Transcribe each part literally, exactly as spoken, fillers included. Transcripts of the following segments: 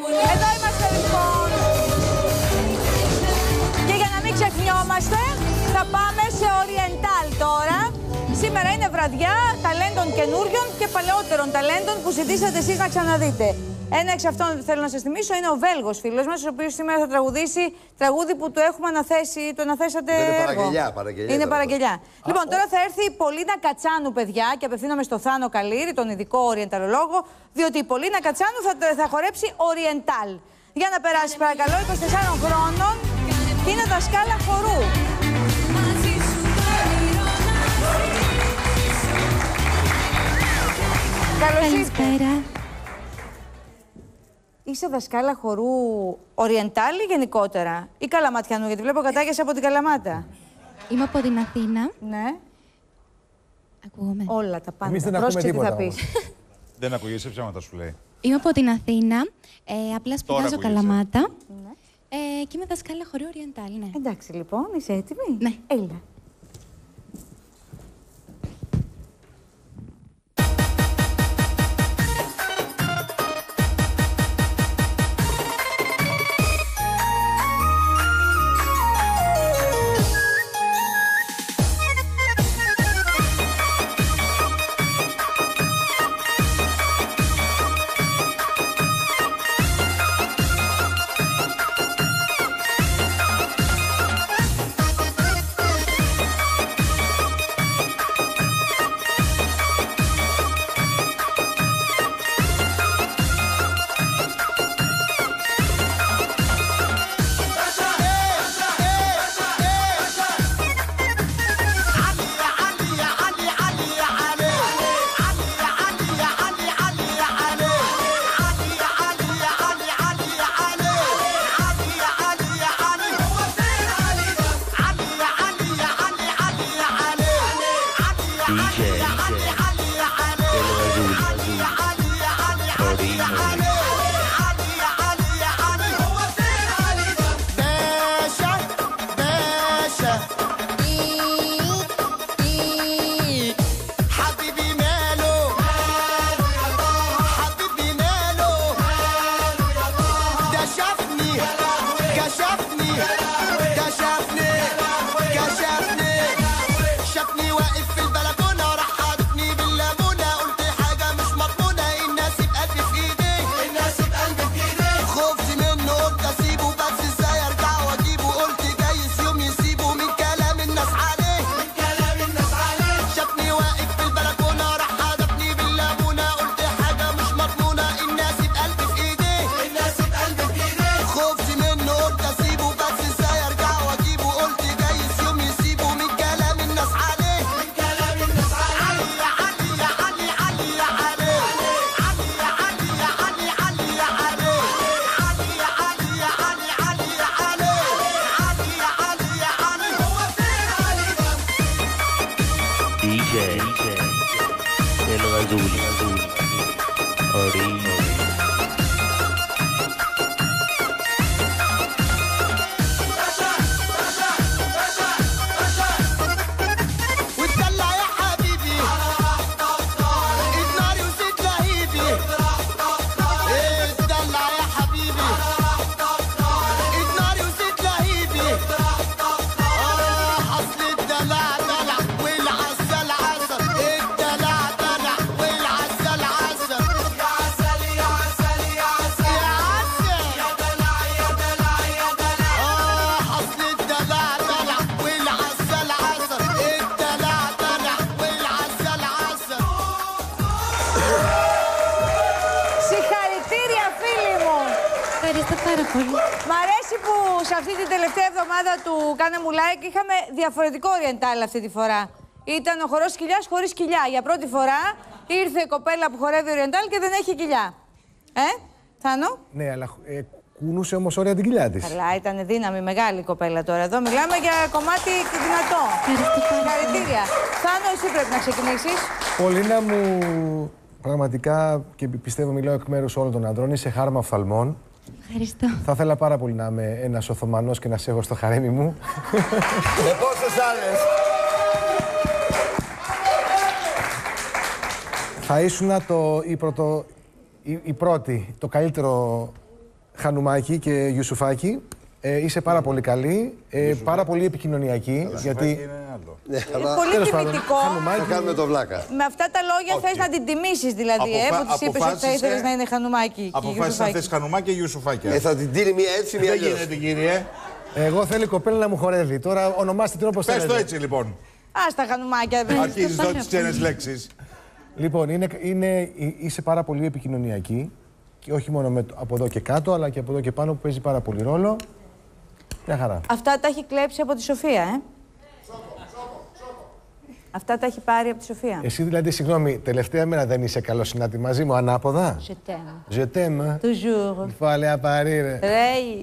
Εδώ είμαστε λοιπόν. Και για να μην ξεχνιόμαστε, θα πάμε σε Oriental τώρα. Σήμερα είναι βραδιά ταλέντων καινούριων και παλαιότερων ταλέντων που ζητήσατε εσείς να ξαναδείτε. Ένα εξ αυτών που θέλω να σας θυμίσω είναι ο Βέλγος φίλος μας, ο οποίος σήμερα θα τραγουδήσει τραγούδι που του έχουμε αναθέσει, το αναθέσατε έργο. Είναι παραγγελιά, παραγγελιά. Είναι παραγγελιά. Λοιπόν, τώρα θα έρθει η Πολίνα Κατσάνου, παιδιά, και απευθύνομαι στο Θάνο Καλήρη, τον ειδικό οριενταλολόγο, διότι η Πολίνα Κατσάνου θα, θα χορέψει Oriental. Για να περάσει, παρακαλώ, είκοσι τεσσάρων χρόνων και είναι δασκάλα χορού. Καλώς ήρθατε. Είσαι δασκάλα χορού Oriental ή γενικότερα, ή Καλαματιανού, γιατί βλέπω κατάγεσαι από την Καλαμάτα. Είμαι από την Αθήνα. Ναι. Ακούγομαι. Όλα τα πάντα. Εμείς δεν ακούμε τίποτα όμως. Δεν ακούγεσαι, ψέματα σου λέει. Είμαι από την Αθήνα. Ε, απλά σπουδάζω Καλαμάτα. Ναι. Ε, και είμαι δασκάλα χορού Oriental, ναι. Εντάξει λοιπόν, είσαι έτοιμη? Ναι. Έλα. Μ' αρέσει που σε αυτή την τελευταία εβδομάδα του Κάνε μου like είχαμε διαφορετικό Oriental αυτή τη φορά. Ήταν ο χορός κοιλιάς χωρίς κοιλιά. Για πρώτη φορά ήρθε η κοπέλα που χορεύει Oriental και δεν έχει κοιλιά. Ε, Θάνο? Ναι, αλλά ε, κουνούσε όμως ωραία την κοιλιά της. Καλά, ήταν δύναμη μεγάλη η κοπέλα τώρα. Εδώ μιλάμε για κομμάτι δυνατό. Συγχαρητήρια. Θάνο, εσύ πρέπει να ξεκινήσεις. Πολίνα μου, πραγματικά και πιστεύω μιλάω εκ μέρους όλων των ανδρών, είσαι χάρμα οφθαλμών. Ευχαριστώ. Θα ήθελα πάρα πολύ να είμαι ένας Οθωμανός και να σε έχω στο χαρέμι μου. Με πόσες άλλες. Θα ήσουν το, η, πρωτο, η, η πρώτη, το καλύτερο Χανουμάκη και Ιουσουφάκη. Ε, είσαι πάρα πολύ καλή, ε, πάρα πολύ επικοινωνιακή. Γιατί... Είναι άλλο. Ναι, Είναι αλλά πολύ τιμητικό. θα κάνουμε το βλάκα. Με αυτά τα λόγια Όχι. θες να την τιμήσεις δηλαδή, Αποφα- ε, που της είπες ότι θα αποφάσισε- ήθελες να είναι Χανουμάκη και Αποφάσισε να Ιουσουφάκη. θες Χανουμάκη και Ιουσουφάκη. Ε, θα την τίνει μία έτσι, μία Δεν αλλιώς. γίνεται, κύριε. εγώ θέλω η κοπέλα να μου χορεύει. Τώρα ονομάστε την όπως Πες θέλετε. το έτσι, λοιπόν. Ας τα Χανουμάκια. Αρχίζεις τώρα τις ξένες λέξεις. Λοιπόν, είναι, είναι, είσαι πάρα πολύ επικοινωνιακή. Και όχι μόνο με, από εδώ και κάτω, αλλά και από εδώ και πάνω που παίζει πάρα πολύ ρόλο. Μια χαρά. Αυτά τα έχει κλέψει από τη Σοφία, ε. Αυτά τα έχει πάρει από τη Σοφία. Εσύ δηλαδή, συγγνώμη, τελευταία μέρα δεν είσαι καλό συνάτη μαζί μου, ανάποδα. Je t'aime. Je t'aime. Toujours. Φάλε απαρήρε. Ρέι.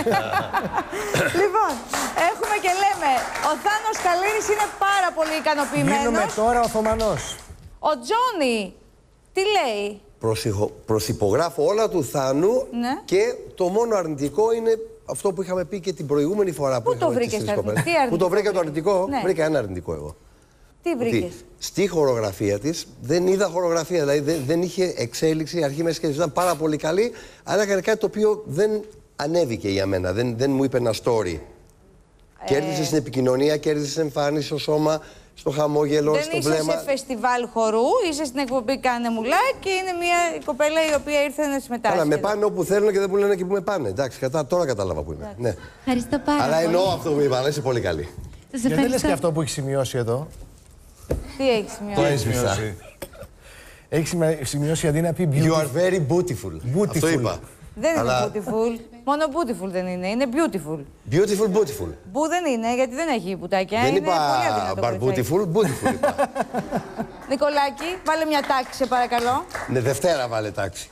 Λοιπόν, έχουμε και λέμε, ο Θάνος Καλύρης είναι πάρα πολύ Γίνομαι ικανοποιημένος. τώρα Οθωμανός. Ο Τζόνι, τι λέει? Προσυχο- Προσυπογράφω όλα του Θάνου Ναι. και το μόνο αρνητικό είναι αυτό που είχαμε πει και την προηγούμενη φορά που Πού το είχαμε τις βρήκες τρεις το κοπέλες. αρνητικό? Τι Πού το βρήκα το αρνητικό? αρνητικό, Ναι. βρήκα ένα αρνητικό εγώ. Τι βρήκες? Ότι στη χορογραφία της δεν είδα χορογραφία, δηλαδή δεν, δεν είχε εξέλιξη, αρχή, μέση και τέλος. Ήταν πάρα πολύ καλή, αλλά έκανε κάτι το οποίο δεν ανέβηκε για μένα, δεν, δεν μου είπε ένα story. Ε... Κέρδισε στην επικοινωνία, κέρδισε στην εμφάνιση, στο σώμα, στο χαμόγελο, Δεν στο είσαι βλέμμα. σε φεστιβάλ χορού, είσαι στην εκπομπή Κάνε Μουλά και είναι μια κοπέλα η οποία ήρθε να συμμετάσχει. Καλά, με εδώ. πάνε όπου θέλουν και δεν μου λένε και που με πάνε. Εντάξει, κατά, τώρα κατάλαβα που είμαι. Ναι. Ευχαριστώ πάρα Αλλά πολύ. εννοώ αυτό που είπα, αλλά είσαι πολύ καλή. Σας Γιατί δεν λες ευχαριστώ. και αυτό που έχει σημειώσει εδώ. Τι έχει σημειώσει? έσβησα. Έχει σημει- σημειώσει αντί να πει You beautiful. are very beautiful. Beautiful. Αυτό είπα. Δεν Αλλά- είναι beautiful. Μόνο beautiful δεν είναι. Είναι beautiful. Beautiful, beautiful. Μπου δεν είναι, γιατί δεν έχει μπουτάκια. Δεν είναι πολύ είπα αδύνατο bar κοριτσάκι. beautiful, beautiful είπα. Νικολάκη, βάλε μια τάξη, σε παρακαλώ. Ναι, Δευτέρα βάλε τάξη.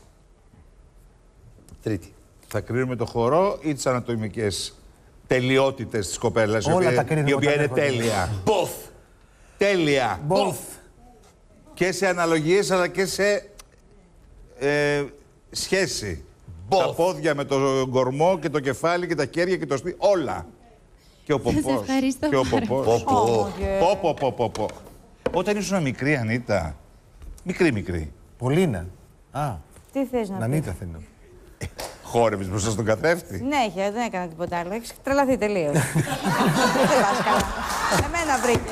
Τρίτη. Θα κρίνουμε το χορό ή τις ανατομικές τελειότητες της κοπέλας, η Όλα οποία, τα κρίνουμε η οποία όταν είναι έρχονται. τέλεια. Both. Τέλεια. Both. Και σε αναλογίες αλλά και σε ε, σχέση. Both. Τα πόδια με τον κορμό και το κεφάλι και τα χέρια και το στήθος. Όλα. Και ο ποπός. ευχαριστώ Και ο πάρα ποπός. Πω, πω. Όμογε. Πω, πω, πω, πω, πω. Όταν ήσουν μικρή, Ανίτα. Μικρή, μικρή. Πολύνα. Α, Τι θες να πεις? Νανίτα θέλω. Χόρευες μπροστά στον καθρέφτη. Ναι, είχε, δεν έκανα τίποτα άλλο. Έχεις τρελαθεί τελείως. Δεν πας καλά. Εμένα βρήκες.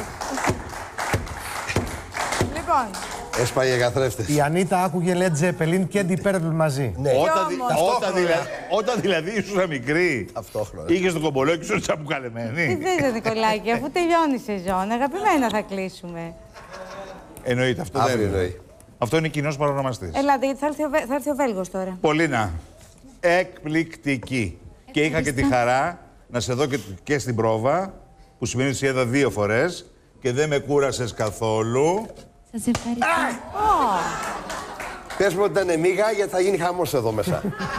Λοιπόν, Έσπαγε καθρέφτες. Η Ανίτα άκουγε Led Zeppelin και Deep Purple μαζί. Ναι, Όταν, δη- όμως. όταν, δηλαδή, όταν δηλαδή ήσουν μικρή, Ταυτόχρονα. είχες το κομπολό και ήσουν τι τσαμπουκαλεμένη. θες, Νικολάκη, αφού τελειώνει η σεζόν, αγαπημένα θα κλείσουμε. Εννοείται, αυτό δεν Αύριο είναι. εννοεί. Αυτό είναι κοινός παρονομαστής. Ελάτε, γιατί θα έρθει ο, Βέ- θα έρθει ο Βέλγος τώρα. Πολύνα, εκπληκτική. Και είχα και τη χαρά να σε δω και, και στην πρόβα, που σημαίνει ότι σε είδα δύο φορές και δεν με κούρασες καθόλου. Σας ευχαριστώ. Πες μου ότι ήταν μίγα γιατί θα γίνει χαμός εδώ μέσα.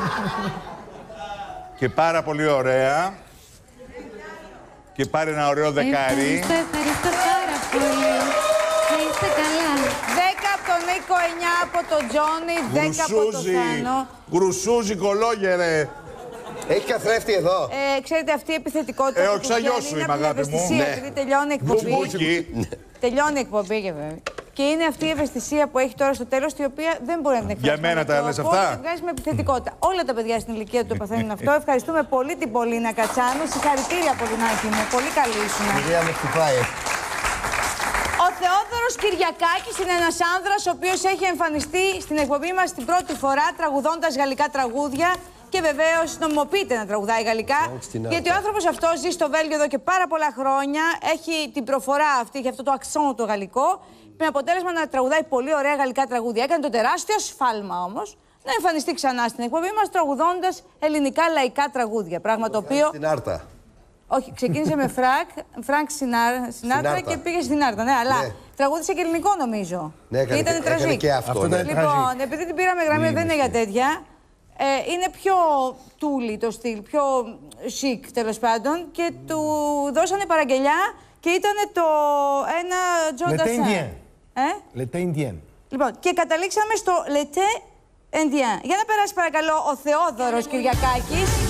Και πάρα πολύ ωραία. Και πάρε ένα ωραίο δεκάρι. Ευχαριστώ, ευχαριστώ πάρα πολύ. Να είστε καλά. δέκα από τον Νίκο, εννιά από τον Τζόνι, δέκα από τον Γρουσούζι, Θάνο. γρουσούζι κολόγερε. Έχει καθρέφτη εδώ. Ε, ξέρετε, αυτή η επιθετικότητα. Ε, που ο ξαγιός βγαίνει σου είναι είμαι, από την αγάπη μου. ευαισθησία, Ναι. επειδή τελειώνει η εκπομπή. Μπουμπούκι. Τελειώνει η εκπομπή και βέβαια. Και είναι αυτή η ευαισθησία που έχει τώρα στο τέλος, η οποία δεν μπορεί να την εκφράσει. Για μένα με τα τρόπο, λες αυτά? τη βγάζει με επιθετικότητα. Όλα τα παιδιά στην ηλικία του το παθαίνουν αυτό. Ευχαριστούμε πολύ την Πολύνα Κατσάνου. Συγχαρητήρια, Πολυνάκη μου. Πολύ καλή ήσουν. Κυρία με χτυπάει. Ο Θεόδωρος Κυριακάκης είναι ένας άνδρας ο οποίος έχει εμφανιστεί στην εκπομπή μας την πρώτη φορά τραγουδώντας γαλλικά τραγούδια και βεβαίως νομιμοποιείται να τραγουδάει γαλλικά. στην Γιατί ο άνθρωπος αυτός ζει στο Βέλγιο εδώ και πάρα πολλά χρόνια, έχει την προφορά αυτή, έχει αυτό το αξόν το γαλλικό, με αποτέλεσμα να τραγουδάει πολύ ωραία γαλλικά τραγούδια. Έκανε το τεράστιο σφάλμα όμως να εμφανιστεί ξανά στην εκπομπή μας τραγουδώντας ελληνικά λαϊκά τραγούδια. Πράγμα το οποίο. Στην Άρτα. Όχι, ξεκίνησε με Φρακ, Φρανκ Σινάρ- Σινάτρα Σινάρτα. και πήγε στην Άρτα. Ναι, αλλά Ναι. τραγούδησε και ελληνικό νομίζω. Ναι, έκανε, Και ήταν και, έκανε τραγί. και αυτό. Αυτό ναι. ήταν- Λοιπόν, Τραγί. επειδή την πήραμε γραμμή, δεν είναι για τέτοια. Ε, είναι πιο τούλι το στυλ, πιο chic τέλος πάντων. Και του δώσανε παραγγελιά και ήταν το ένα Τζον L'été indien. Ε? L'été indien. Λοιπόν, και καταλήξαμε στο L'été indien. Για να περάσει παρακαλώ ο Θεόδωρος Κυριακάκης.